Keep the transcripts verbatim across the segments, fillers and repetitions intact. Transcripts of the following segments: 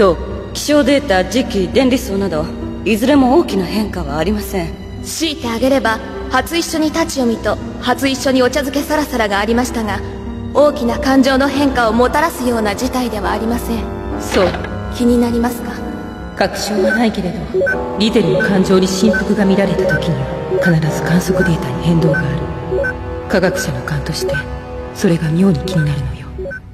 どう？気象データ、時期、電離層などいずれも大きな変化はありません。 強いてあげれば初一緒に立ち読みと初一緒にお茶漬けサラサラがありましたが、大きな感情の変化をもたらすような事態ではありません。 そう。 気になりますか？ 確証はないけれど、リゼルの感情に振幅が見られた時には必ず観測データに変動がある。科学者の勘としてそれが妙に気になるのよ。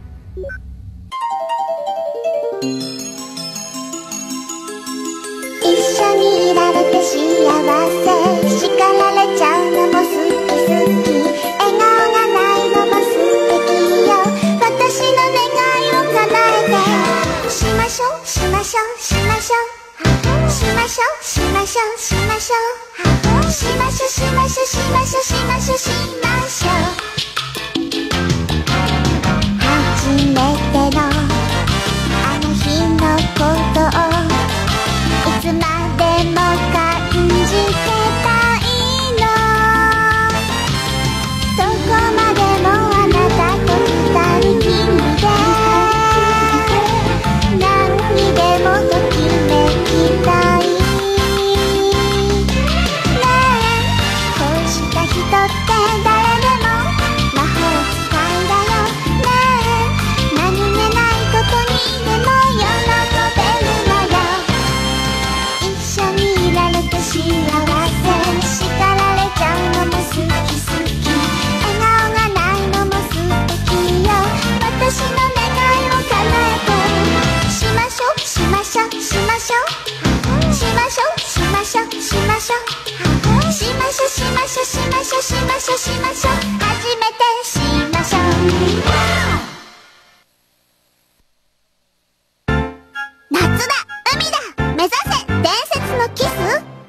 一緒にいられて幸せ、叱られちゃうのも好き好き、笑顔がないのも素敵よ。私の願いを叶えて、しましょうしましょうしましょうしましょうしましょうしましょうしましょうしましょうしましょうしましょうしましょう。初めてのあの日のことをいつまでも感じてたいの。どこまでもあなたと二人きりで何にでもときめきたいねえ。恋した人って誰でも魔法使いだよねえ。何気ないことにでも喜べるのよ。一緒にいられて幸せ、叱られちゃうのも好き好き、笑顔がないのも素敵よ。私の願いを叶えて、しましょうしましょうしましょうしましょうしましょうしましょうしましょうしましょうしましょうしましょうしましょう初めてしましょう。夏だ海だ目指せ伝説のキス。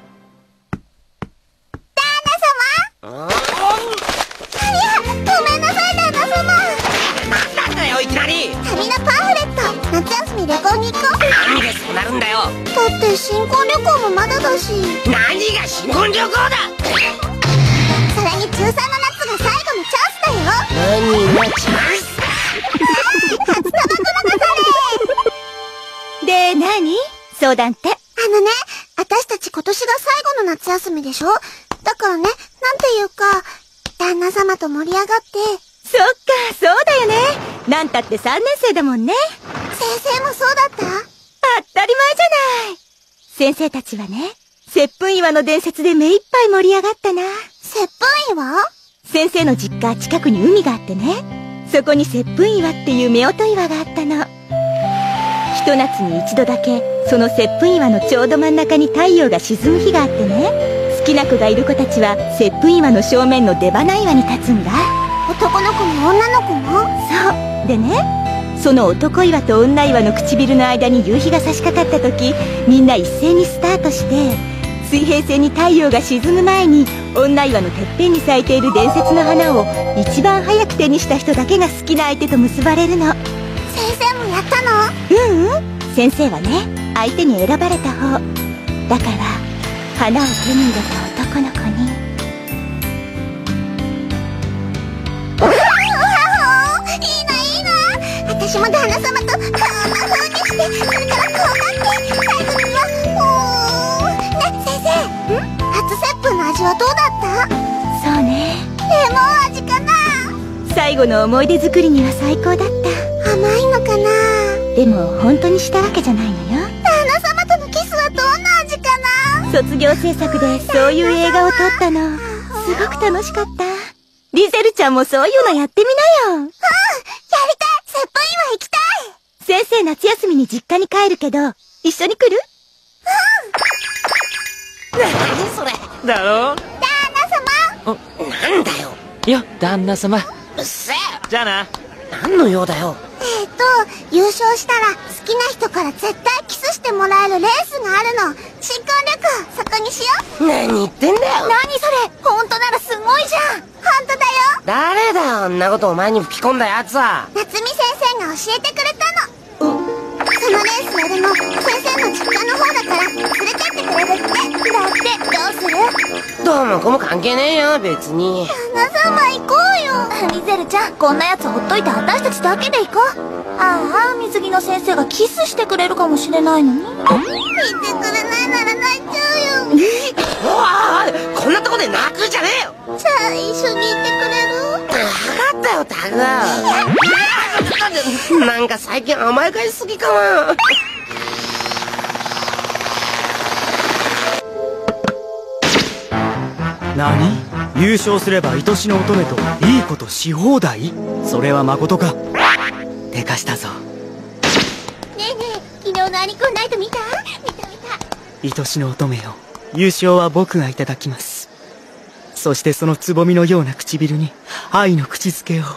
旦那様。ありゃ、ごめんなさい旦那様。 なんだよいきなり。 旅のパンフレット、夏休み旅行に行こう。 なんでそうなるんだよ。 だって新婚旅行もまだだし。 何が新婚旅行だ。 それに中さんの夏が最後のチャンスだよ。 何がチャンスだ。 初タバコの流れ。 で、何？相談って。 あのね、私たち今年が最後の夏休みでしょ。だからね、なんていうか、旦那様と盛り上がって。 そっか、そうだよね。なんたってさんねん生だもんね。 先生もそうだった？ 当たり前じゃない。先生たちはね、接吻岩の伝説で目いっぱい盛り上がったな。 接吻岩？ 先生の実家近くに海があってね、そこに接吻岩っていう夫婦岩があったの。ひと夏に一度だけその接吻岩のちょうど真ん中に太陽が沈む日があってね、好きな子がいる子たちは接吻岩の正面の出花岩に立つんだ。 男の子も女の子も？ そうでね、その男岩と女岩の唇の間に夕日が差し掛かった時、みんな一斉にスタートして、水平線に太陽が沈む前に女岩のてっぺんに咲いている伝説の花を一番早く手にした人だけが好きな相手と結ばれるの。 先生もやったの？ うんうん、先生はね、相手に選ばれた方だから、花を手に入れた男の子に。 いいな、いいな。私も旦那様とこんな風にして、それからこうなって、最後にはもうね、先生。ん？初接吻の味はどうだった？ そうね、 レモン味かな。 最後の思い出作りには最高だった。 甘いのかな。 でも本当にしたわけじゃないのよ。 旦那様とのキスはどんな味かな。 卒業制作でそういう映画を撮ったの。すごく楽しかった。リゼルちゃんもそういうのやってみなよ。うん、やりたい。 接吻岩行きたい。 先生夏休みに実家に帰るけど、一緒に来る？ うん。何それ。 だろ？ 旦那様。 なんだよ。 よ、旦那様。 うっせえ。 じゃあな。 何の用だよ。 えっと、優勝したら好きな人から絶対キスしてもらえるレースがあるの。新婚旅行、そこにしよう。 何言ってんだよ。 何それ。本当ならすごいじゃん。本当だよ。 誰だよ、あんなことお前に吹き込んだやつは。 夏美先生が教えてくれたの。それそのレースはでも先生の実家の方だから連れてってくれるって。だってどうする？ どうもこうも関係ねえよ別に。 旦那様行こうよ。リゼルちゃん、こんなやつほっといて私たちだけで行こう。ああ、水着の先生がキスしてくれるかもしれないのに。見てくれないなら泣いちゃうよ。 おい、こんなとこで泣くんじゃねえよ。 じゃあ一緒に行ってくれる？ 分かったよタグ。なんか最近甘やかしすぎかな。 何？優勝すれば愛しの乙女といいことし放題？それはまことか？でかしたぞ。 ねえねえ、昨日のアニコンナイト見た？見た見た。 愛しの乙女よ、優勝は僕がいただきます。そしてそのつぼみのような唇に愛の口づけを。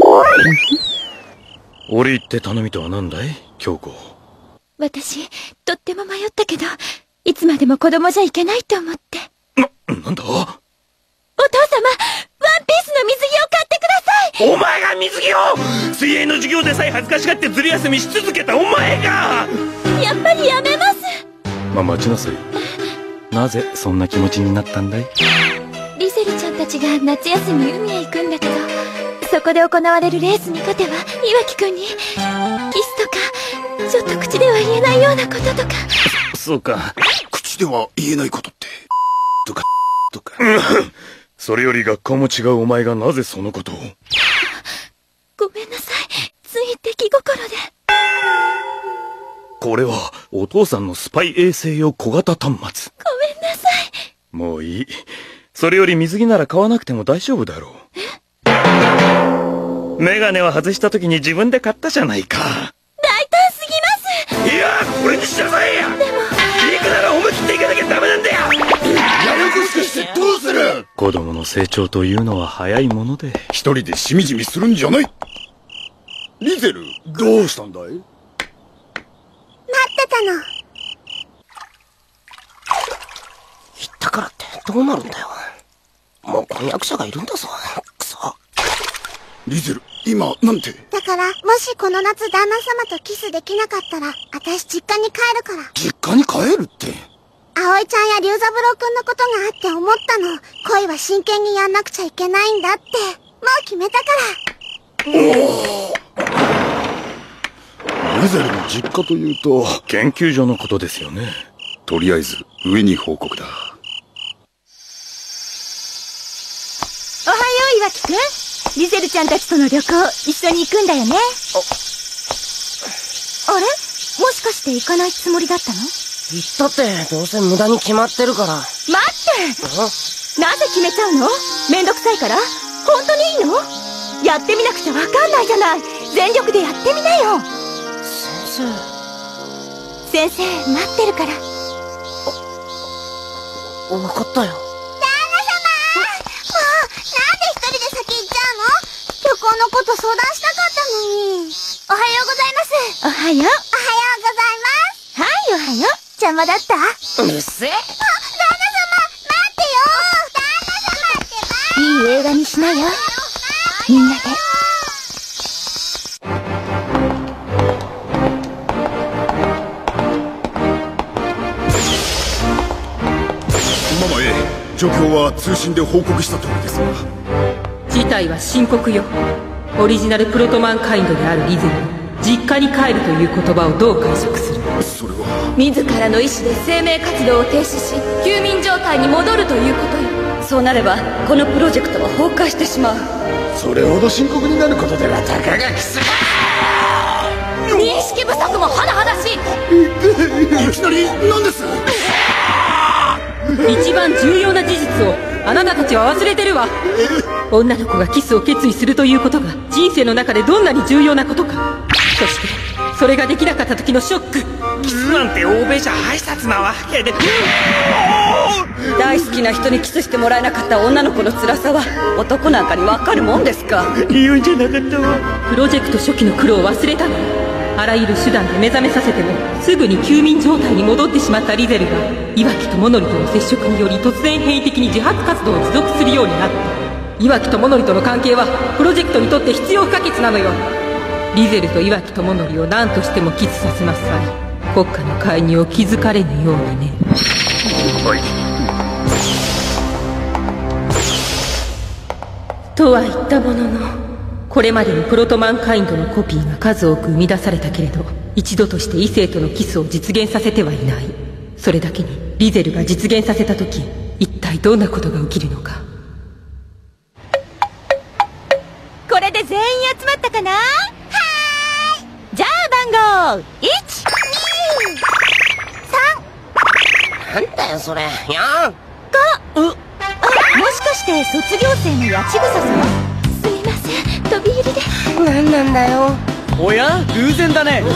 折り入って頼みとは何だい京子。 私とっても迷ったけど、いつまでも子供じゃいけないと思って。 な、なんだ？ お父様、ワンピースの水着を買ってください。 お前が水着を？水泳の授業でさえ恥ずかしがってずる休みし続けたお前が！ やっぱりやめます。 まあ待ちなさい。なぜそんな気持ちになったんだい？ リゼルちゃんたちが夏休み海へ行くんだけど、そこで行われるレースに勝てば岩城くんにキスとか、ちょっと口では言えないようなこととか。 そうか。 口では言えないことってとかとか。 それより学校も違うお前がなぜそのことを。 ごめんなさい、つい出来心で。 これはお父さんのスパイ衛星用小型端末。 ごめんなさい。 もういい。それより水着なら買わなくても大丈夫だろう。メガネを外した時に自分で買ったじゃないか。 大胆すぎます。 いやー、これにしなさいや。でも行くなら思い切っていかなきゃダメなんだよ。 ややこしくしてどうする？ 子供の成長というのは早いもので。 一人でしみじみするんじゃない。リゼル、どうしたんだい？ 待ってたの。 言ったからってどうなるんだよ。もう婚約者がいるんだぞ。くそ。 リゼル、今なんて？ だからもしこの夏旦那様とキスできなかったら私実家に帰るから。 実家に帰るって？ 葵ちゃんや龍三郎くんのことがあって思ったの。恋は真剣にやんなくちゃいけないんだって。もう決めたから。 リゼルの実家というと研究所のことですよね。 とりあえず上に報告だ。 おはよう岩城くん。リゼルちゃんたちとの旅行一緒に行くんだよね。あれ、もしかして行かないつもりだったの？ 言ったってどうせ無駄に決まってるから。 待って、なぜ決めちゃうの？めんどくさいから？本当にいいの？やってみなくちゃわかんないじゃない。全力でやってみなよ。 先生先生待ってるから。 あ、分かったよ。 旅行のこと相談したかったのに。おはようございます。 おはよう。おはようございます。 はい、おはよう。 邪魔だった？ うるせえ。あ、 旦那様、待ってよ。旦那様ってば。 いい映画にしなよ。みんなで。 ママへ、状況は通信で報告した通りですが。 事態は深刻よ。オリジナルプロトマンカインドであるリゼル、実家に帰るという言葉をどう解釈する？ それは自らの意志で生命活動を停止し休眠状態に戻るということよ。 そうなればこのプロジェクトは崩壊してしまう。 それほど深刻になることではたかがキスか。 認識不足も甚だしい。 いきなり何です？ 一番重要な事実をあなたたちは忘れてるわ。女の子がキスを決意するということが人生の中でどんなに重要なことか。そしてそれができなかった時のショック。 キスなんて欧米じゃ挨拶なわけで。 大好きな人にキスしてもらえなかった女の子の辛さは男なんかに分かるもんですか？ 言うんじゃなかったわ。 プロジェクト初期の苦労を忘れたの。あらゆる手段で目覚めさせてもすぐに休眠状態に戻ってしまったリゼルが岩城とモノリとの接触により突然変異的に自発活動を持続するようになった。岩城とモノリとの関係はプロジェクトにとって必要不可欠なのよ。 リゼルと岩城智則を何としてもキスさせなさい。国家の介入を気づかれぬようにね。 はい。 とは言ったものの、これまでにプロトマンカインドのコピーが数多く生み出されたけれど、一度として異性とのキスを実現させてはいない。それだけにリゼルが実現させた時、一体どんなことが起きるのか。 これで全員集まったかな？はーい。じゃあ番号いち、に、さん。 なんだよそれ。やん。 ご。うあ、もしかして卒業生の八千草さん？ すみません、飛び入りで。 なんなんだよ。 おや偶然だね。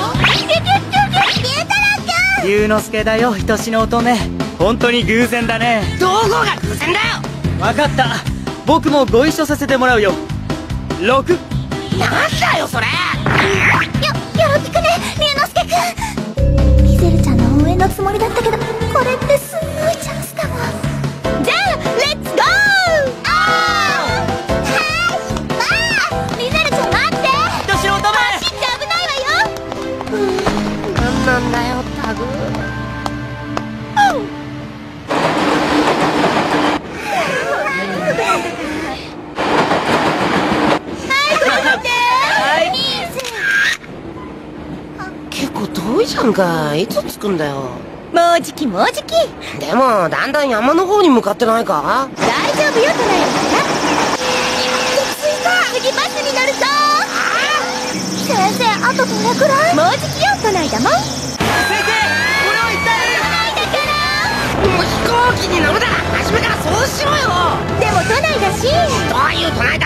龍之介だよ、愛しの乙女。本当に偶然だね。 どこが偶然だよ。 わかった、僕もご一緒させてもらうよ。ろく。 なんだよそれ。 よ、よろぴくね、龍之介くん。ミゼルちゃんの応援のつもりだったけど、これってすごいチャンスかも。 じゃあレッツゴー。 あーはいわー、ミゼルちゃん待って。 愛しの乙女。 走って危ないわよ。 なんなんだよタグ。結構遠いじゃんか。いつ着くんだよ。 もうじきもうじき。 でもだんだん山の方に向かってないか。 大丈夫よ、トナヤちゃん。 次バスに乗るぞ。先生、あとどれくらい？ もうじきよ、トナヤだもん。 先生、これは一体。 もう飛行機に乗るなら初めからそうしろよ。 でもトナヤだし。 どういう唱えだ。